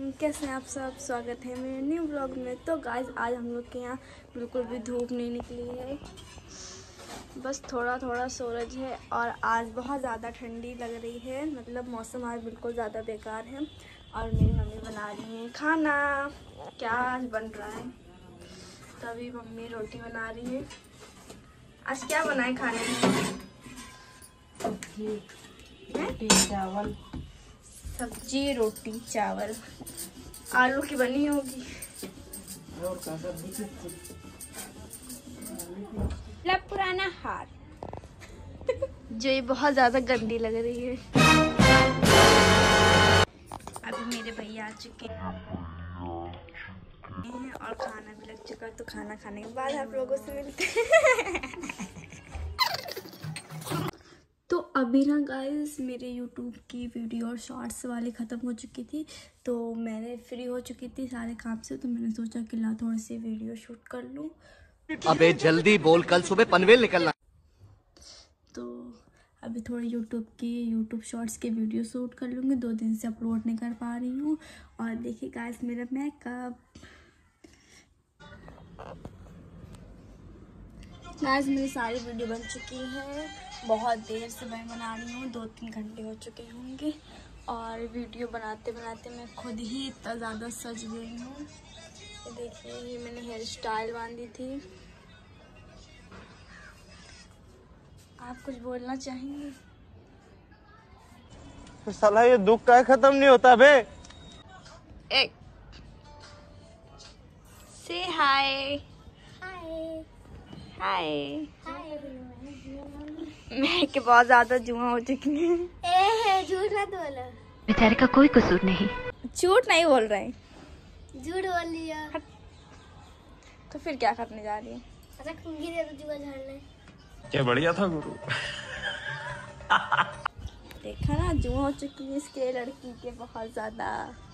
कैसे हैं आप सब। स्वागत है मेरे न्यू ब्लॉग में। तो गाइस आज हम लोग के यहाँ बिल्कुल भी धूप नहीं निकली है, बस थोड़ा थोड़ा सूरज है और आज बहुत ज़्यादा ठंडी लग रही है। मतलब मौसम आज बिल्कुल ज़्यादा बेकार है। और मेरी मम्मी बना रही हैं खाना। क्या आज बन रहा है? तभी मम्मी रोटी बना रही है। आज क्या बनाए खाने में? रोटी चावल। सब्जी रोटी चावल आलू की बनी होगी। और का सब्जी पुराना हार जो ये बहुत ज्यादा गंदी लग रही है। अभी मेरे भैया आ चुके हैं और खाना भी लग चुका, तो खाना खाने के बाद आप लोगों से मिलते हैं। तो अभी ना गाइस मेरे YouTube की वीडियो और शॉर्ट्स वाली ख़त्म हो चुकी थी, तो मैंने फ्री हो चुकी थी सारे काम से, तो मैंने सोचा कि ला थोड़ी सी वीडियो शूट कर लूँ। अबे जल्दी बोल, कल सुबह पनवेल निकलना। तो अभी थोड़ी YouTube शॉर्ट्स की वीडियो शूट कर लूँगी। 2 दिन से अपलोड नहीं कर पा रही हूँ। और देखिए गाइस मेरा मेकअप। गाइस मेरी सारी वीडियो बन चुकी है। बहुत देर से मैं बना रही हूँ, 2-3 घंटे हो चुके होंगे। और वीडियो बनाते बनाते मैं खुद ही इतना ज़्यादा सज गई हूँ। ये देखिए, ये मैंने हेयर स्टाइल बांधी थी। आप कुछ बोलना चाहेंगे? तो साला ये दुख का खत्म नहीं होता बे। एक से हाय हाय हाय। मैं के बहुत ज्यादा जुआ हो चुकी है। झूठ मत बोलो। बेचारे का कोई कसूर नहीं। झूठ नहीं बोल रहे हैं। झूठ बोल लिया। तो फिर क्या करने जा रही है? अच्छा कंघी दे दो जुआ झाड़ने। क्या बढ़िया था गुरु। देखा ना, जुआ हो चुकी है इसके लड़की के बहुत ज्यादा।